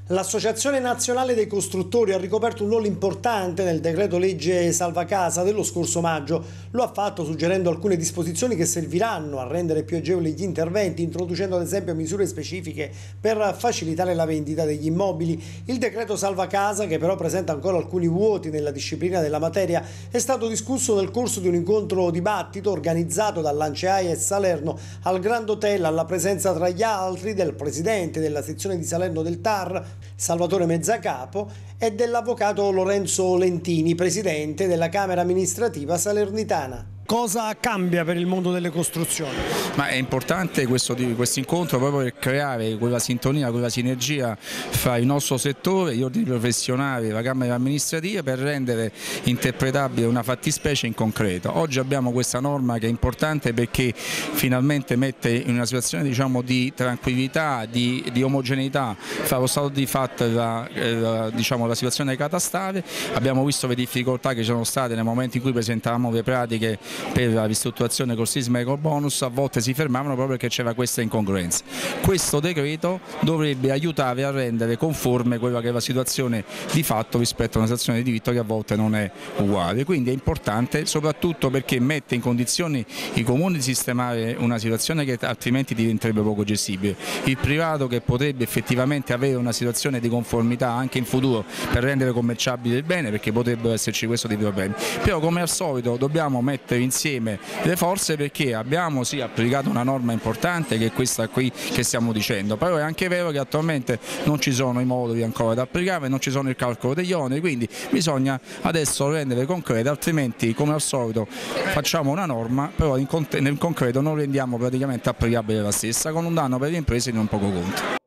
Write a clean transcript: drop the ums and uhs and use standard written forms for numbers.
L'Associazione Nazionale dei Costruttori ha ricoperto un ruolo importante nel decreto legge Salva Casa dello scorso maggio. Lo ha fatto suggerendo alcune disposizioni che serviranno a rendere più agevoli gli interventi, introducendo ad esempio misure specifiche per facilitare la vendita degli immobili. Il decreto Salva Casa, che però presenta ancora alcuni vuoti nella disciplina della materia, è stato discusso nel corso di un incontro dibattito organizzato dall'Anceai e Salerno al Grand Hotel, alla presenza tra gli altri del presidente della sezione di Salerno del TAR, Salvatore Mezzacapo, e dell'avvocato Lorenzo Lentini, presidente della Camera Amministrativa Salernitana. Cosa cambia per il mondo delle costruzioni? Ma è importante questo incontro proprio per creare quella sintonia, quella sinergia fra il nostro settore, gli ordini professionali, la Camera Amministrativa, per rendere interpretabile una fattispecie in concreto. Oggi abbiamo questa norma che è importante perché finalmente mette in una situazione, diciamo, di tranquillità, di omogeneità fra lo stato di fatto e la situazione catastale. Abbiamo visto le difficoltà che ci sono state nel momento in cui presentavamo le pratiche per la ristrutturazione col sisma e col bonus, a volte si fermavano proprio perché c'era questa incongruenza. Questo decreto dovrebbe aiutare a rendere conforme quella che è la situazione di fatto rispetto a una situazione di diritto che a volte non è uguale. Quindi è importante soprattutto perché mette in condizioni i comuni di sistemare una situazione che altrimenti diventerebbe poco gestibile. Il privato, che potrebbe effettivamente avere una situazione di conformità anche in futuro per rendere commerciabile il bene, perché potrebbero esserci questo tipo di problemi. Però, come al solito, dobbiamo mettere insieme le forze, perché abbiamo sì applicato una norma importante che è questa qui che stiamo dicendo, però è anche vero che attualmente non ci sono i moduli ancora da applicare, non ci sono il calcolo degli oneri, quindi bisogna adesso rendere concrete, altrimenti come al solito facciamo una norma però nel concreto non rendiamo praticamente applicabile la stessa, con un danno per le imprese di non poco conto.